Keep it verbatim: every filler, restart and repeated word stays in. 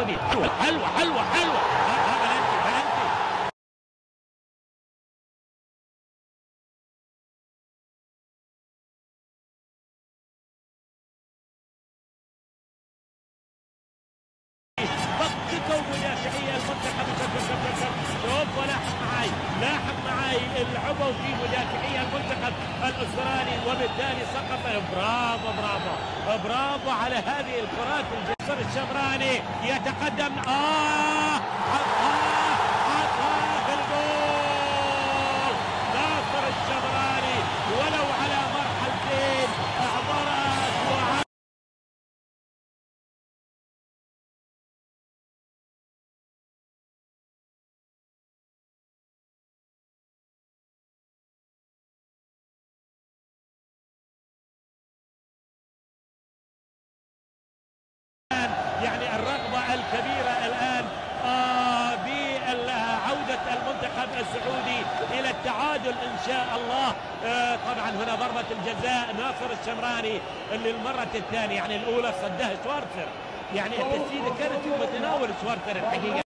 السعودي. حلوه حلوه حلوه. بلنتي بلنتي. ضغطته مدافعيه المنتخب. شوف ولاحق معاي لاحق معاي العبوا في مدافعيه المنتخب الاسترالي وبالتالي سقط. برافو برافو برافو على هذه الكرات. الجسر الشمراني يتقدم. اه حطها حطها في الجول. ناصر الشمراني ولو على مرحلتين اعبرت وعاد. يعني الرغبة الكبيرة الآن آه بعودة المنتخب السعودي إلى التعادل إن شاء الله. آه طبعا هنا ضربة الجزاء ناصر الشمراني للمرة الثانية، يعني الأولى صدها شوارتر، يعني التسديدة كانت في متناول شوارتر الحقيقة.